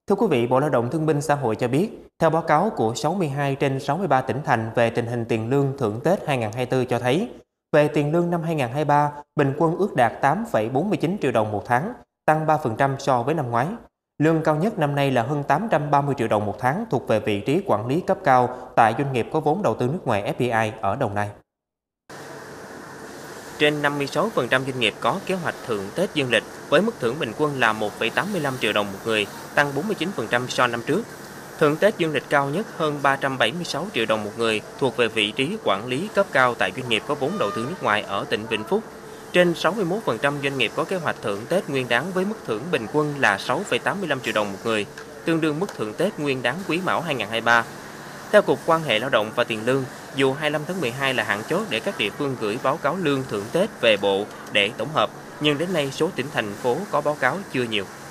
Thưa quý vị, Bộ Lao động Thương binh Xã hội cho biết, theo báo cáo của 62 trên 63 tỉnh thành về tình hình tiền lương thưởng Tết 2024 cho thấy, về tiền lương năm 2023, bình quân ước đạt 8,49 triệu đồng một tháng, tăng 3% so với năm ngoái. Lương cao nhất năm nay là hơn 830 triệu đồng một tháng thuộc về vị trí quản lý cấp cao tại doanh nghiệp có vốn đầu tư nước ngoài FDI ở Đồng Nai. Trên 56% doanh nghiệp có kế hoạch thưởng Tết dương lịch với mức thưởng bình quân là 1,85 triệu đồng một người, tăng 49% so năm trước. Thưởng Tết dương lịch cao nhất hơn 376 triệu đồng một người thuộc về vị trí quản lý cấp cao tại doanh nghiệp có vốn đầu tư nước ngoài ở tỉnh Vĩnh Phúc. Trên 61% doanh nghiệp có kế hoạch thưởng Tết Nguyên đán với mức thưởng bình quân là 6,85 triệu đồng một người, tương đương mức thưởng Tết Nguyên đán Quý Mão 2023. Theo Cục Quan hệ Lao động và Tiền lương, dù 25 tháng 12 là hạn chót để các địa phương gửi báo cáo lương thưởng Tết về Bộ để tổng hợp, nhưng đến nay số tỉnh thành phố có báo cáo chưa nhiều.